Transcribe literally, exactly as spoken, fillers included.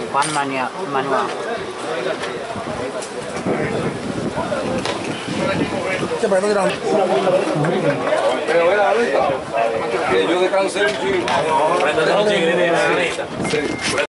pan mania- manual. Que yo descansé un chingo.